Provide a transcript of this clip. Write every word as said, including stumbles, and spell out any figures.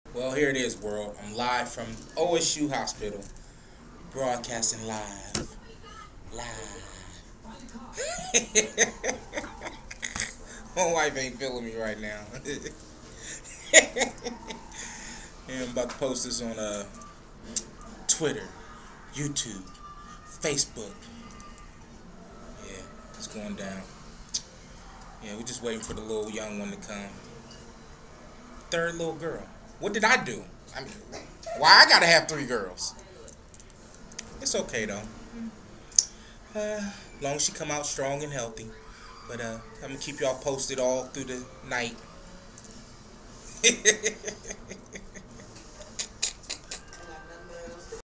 Well, here it is, world. I'm live from O S U Hospital, broadcasting live. Live. My wife ain't feeling me right now. And I'm about to post this on uh, Twitter, YouTube, Facebook. Yeah, it's going down. Yeah, we're just waiting for the little young one to come. Third little girl. What did I do? I mean, why I gotta have three girls? It's okay though. Uh, as long as she come out strong and healthy. But uh, I'm gonna keep y'all posted all through the night.